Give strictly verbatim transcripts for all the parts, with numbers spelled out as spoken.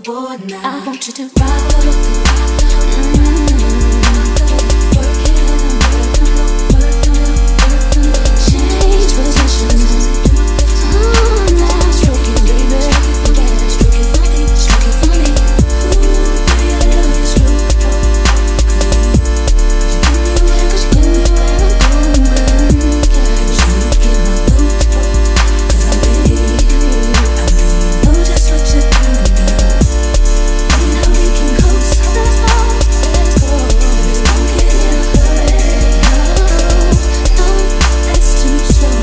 board now. I want you to rock the change positions. Oh, now stroke it, baby. Yeah, stroke it for me, stroke it for me. Ooh, baby, I love you, stroke it for me. Cause you know where I'm going. Cause you get my boat. Cause I really, I really know just what you're doing, girl. You know we can coast. Let's go, let's go. Let's don't get in a hurry. No, no, that's too slow.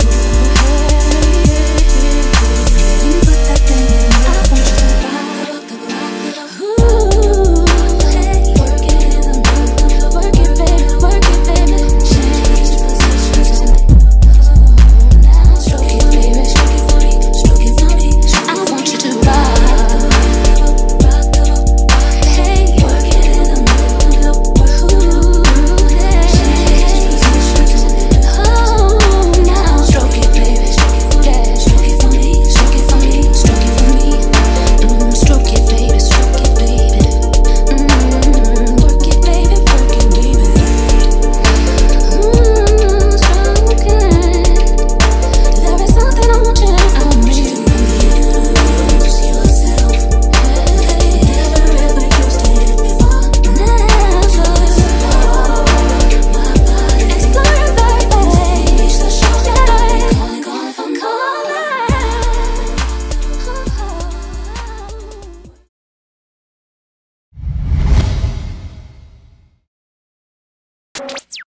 And put that thing in. I want you to rock the boat. Ooh, hey, work it, work it, baby, work it, baby. Change positions. Now stroke it, baby, stroke it for me, stroke it for me. I want you to rock, rock the boat. Hey, work it in the middle. Ooh, hey, change positions. Oh, now stroke it, baby, yeah, stroke it for me, stroke it for me, stroke it for me. Mm, stroke it, baby, stroke it, baby. Mm, work it, baby, work it, baby. Mm, stroke it. There is something I want you to know. I want you to use yourself. Hey, never ever used it before. Never. My body exploring, baby. Reach the shore. Calling, calling for more.